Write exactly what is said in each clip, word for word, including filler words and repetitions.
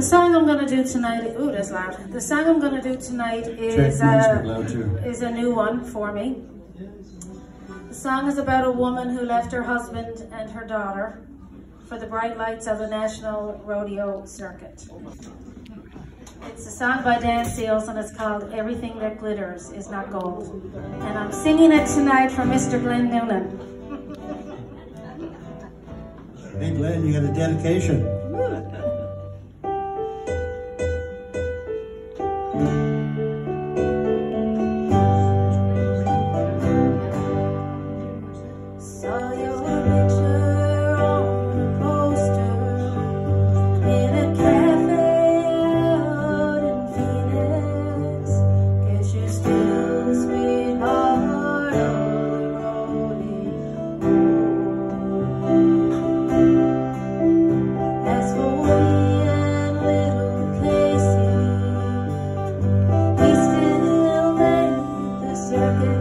song I'm going to do tonight, ooh, that's loud. The song I'm going to do tonight is, uh, is a new one for me. The song is about a woman who left her husband and her daughter for the bright lights of the National Rodeo Circuit. It's a song by Dan Seals and it's called Everything That Glitters Is Not Gold. And I'm singing it tonight for Mister Glenn Noonan. Hey Glenn, you got a dedication. Saw your picture on the poster in a cafe out in Phoenix. Guess you're still a sweetheart on the rodeo. As for me and little Casey, we still make the circuit.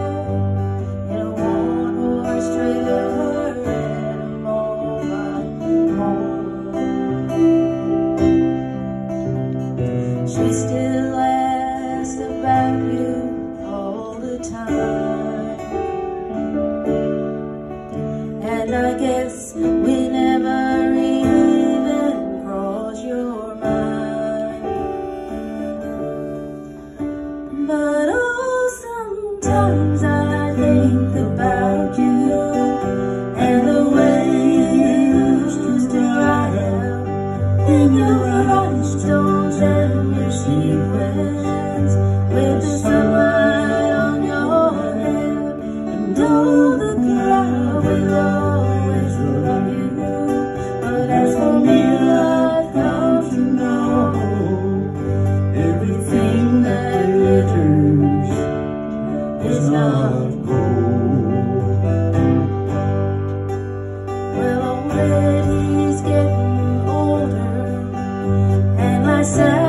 She still asks about you all the time, and I guess we never even cross your mind. But oh, sometimes I think about you and the way you used to ride out in your rhinestones and your sequins, with the sunlight on your hair, and all the crowd will always love you. But as for me, I've come to know everything that glitters is not gold. Well, old Eddie's getting older, and I said